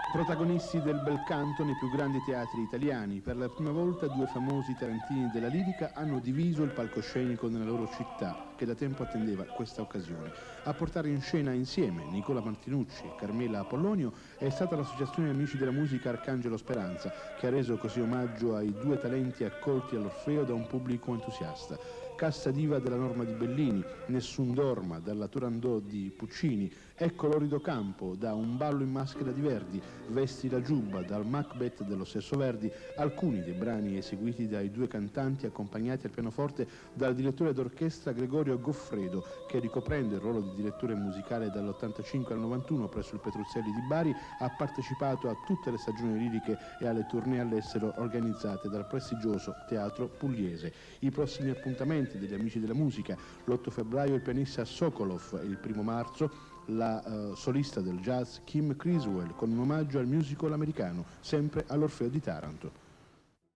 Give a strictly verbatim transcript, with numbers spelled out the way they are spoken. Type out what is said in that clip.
Protagonisti del bel canto nei più grandi teatri italiani, per la prima volta due famosi tarantini della lirica hanno diviso il palcoscenico nella loro città, che da tempo attendeva questa occasione. A portare in scena insieme Nicola Martinucci e Carmela Apollonio è stata l'Associazione Amici della Musica Arcangelo Speranza, che ha reso così omaggio ai due talenti accolti all'Orfeo da un pubblico entusiasta. Cassa diva della Norma di Bellini, Nessun dorma dalla Turandot di Puccini, Ecco l'orido campo da Un ballo in maschera di Verdi, Vesti la giubba dal Macbeth dello stesso Verdi, alcuni dei brani eseguiti dai due cantanti accompagnati al pianoforte dal direttore d'orchestra Gregorio Goffredo, che ricoprendo il ruolo di direttore musicale dall'ottantacinque al novantuno presso il Petruzzelli di Bari ha partecipato a tutte le stagioni liriche e alle tournée all'estero organizzate dal prestigioso Teatro Pugliese. I prossimi appuntamenti degli Amici della Musica: l'otto febbraio il pianista Sokolov e il primo marzo la uh, solista del jazz Kim Criswell con un omaggio al musical americano, sempre all'Orfeo di Taranto.